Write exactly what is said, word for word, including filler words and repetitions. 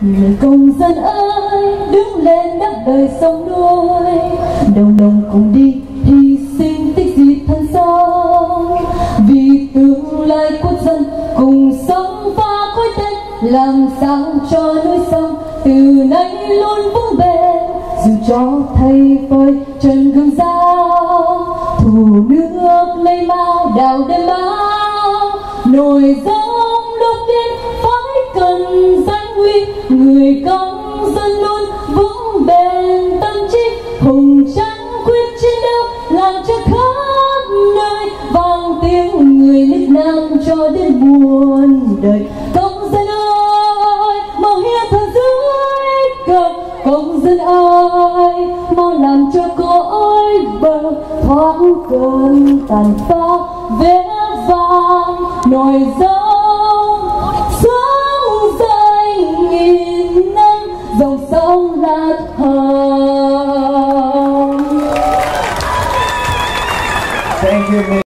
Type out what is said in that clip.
Người công dân ơi, đứng lên đắp đời sông núi, đồng đồng cùng đi hy sinh tích diệt thân sống, vì tương lai quốc dân cùng sống pha khói tên, làm sao cho núi sông từ nay luôn vững bền, dù cho thay phơi trần gương dao, thủ nước lấy mau đào đêm báo, nổi giống lúc tiên phải cần danh uy, người công dân luôn vững bền tâm trí, hùng tráng quyết chiến đấu làm cho khắp nơi vang tiếng người nước Nam cho đến muôn đời. Công dân ơi, mau hiến thân dưới cờ, công dân ơi, mau làm cho cõi bờ thoáng cơn tàn phá vẽ vang, nổi giống sống dậy nghìn năm dòng sông lạc hồng. Thank you.